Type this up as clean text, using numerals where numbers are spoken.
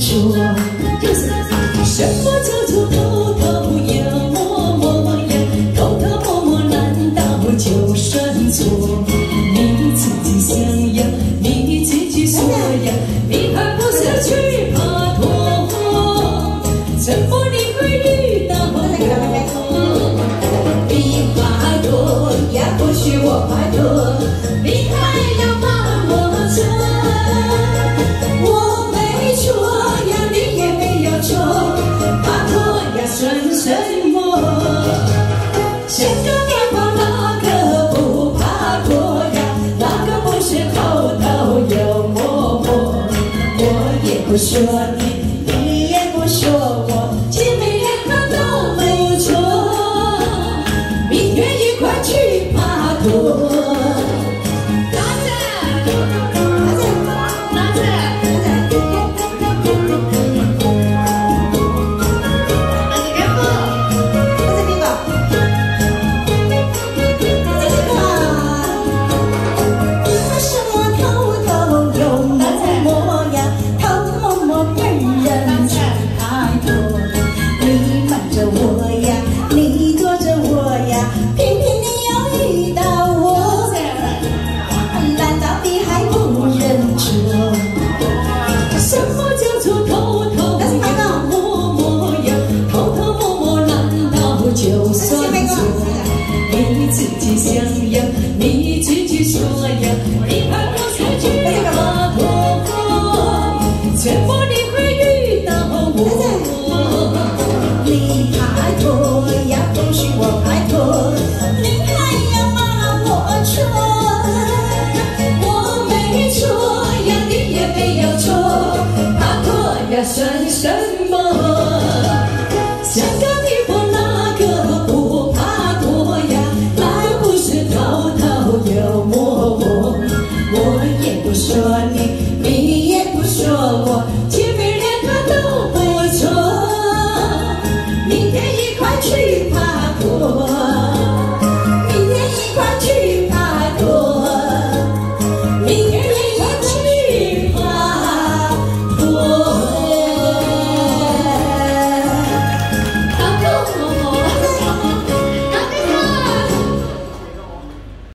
捉。什么叫做偷偷呀摸摸呀？偷偷摸摸难道就算错？你自己想呀，你自己说呀，你还不是去爬脱？怎么你会遇到我？你爬脱呀，不许我爬脱，你还要把我捉？我没错呀，你也没有错，爬脱呀算什么？想个电话哪个不爬脱呀？哪个不是偷偷又摸摸？我也不说你，你也不说我，姐妹两个都没错，明天一块去爬脱。你自己想呀，你自己说呀，你看我说句爬脱，怎么你会遇到我？你爬脱呀，不许我爬脱，你还要把我捉？我没错呀，你也没有错，爬脱呀算什么？